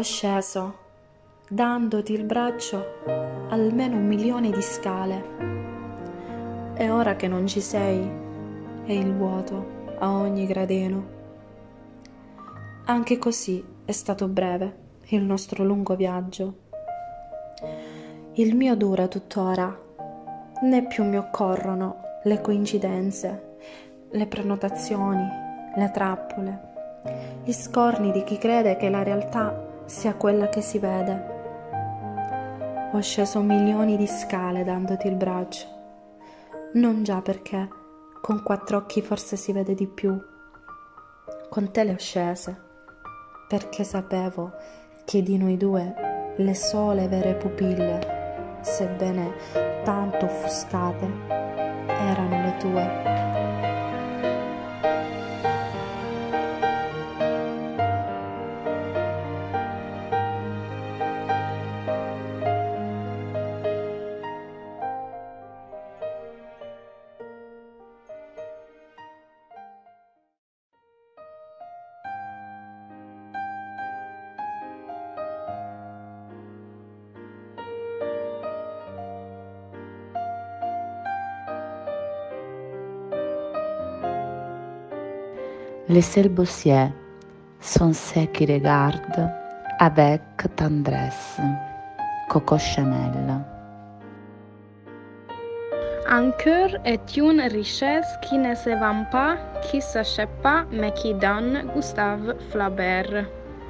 Ho sceso, dandoti il braccio, almeno 1.000.000 di scale. E ora che non ci sei, è il vuoto a ogni gradino. Anche così è stato breve il nostro lungo viaggio. Il mio dura tuttora, né più mi occorrono le coincidenze, le prenotazioni, le trappole, gli scorni di chi crede che la realtà sia quella che si vede. Ho sceso milioni di scale dandoti il braccio, non già perché con 4 occhi forse si vede di più. Con te le ho scese, perché sapevo che di noi due le sole vere pupille, sebbene tanto offuscate, erano le tue. Les seuls bossiers sont ceux qui regardent avec tendresse. Coco Chanel. Un cœur est une richesse qui ne se vend pas, qui s'achète pas, mais qui donne. Gustave Flaubert.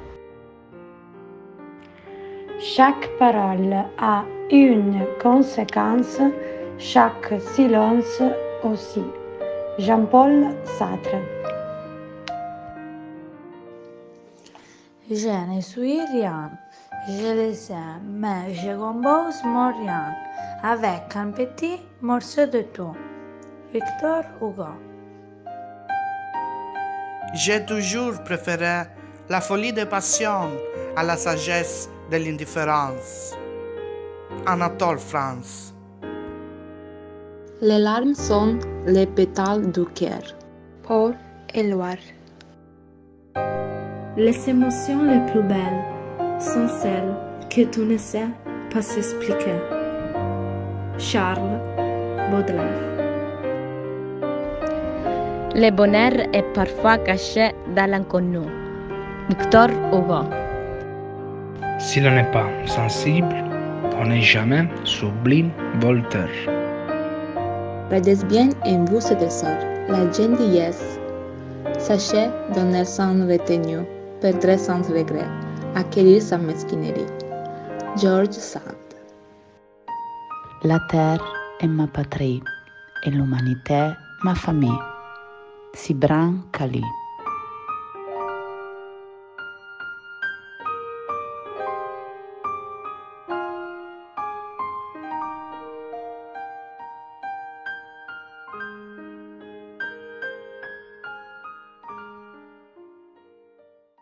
Chaque parole a une conséquence, chaque silence aussi. Jean-Paul Sartre. Je ne suis rien, je le sais, mais je compose mon rien avec un petit morceau de tout. Victor Hugo. J'ai toujours préféré la folie des passions à la sagesse de l'indifférence. Anatole France. Les larmes sont les pétales du cœur. Paul Éluard. Les émotions les plus belles sont celles que tu ne sais pas expliquer. Charles Baudelaire. Le bonheur est parfois caché dans l'inconnu. Victor Hugo. Si l'on n'est pas sensible, on n'est jamais sublime. Voltaire. Regardez bien en vous ce trésor, la gentillesse. Sachez donner sans retenue, perdre sans regret, acquérir sans mesquinerie. George Sand. La terre est ma patrie et l'humanité ma famille. Sibran Kali.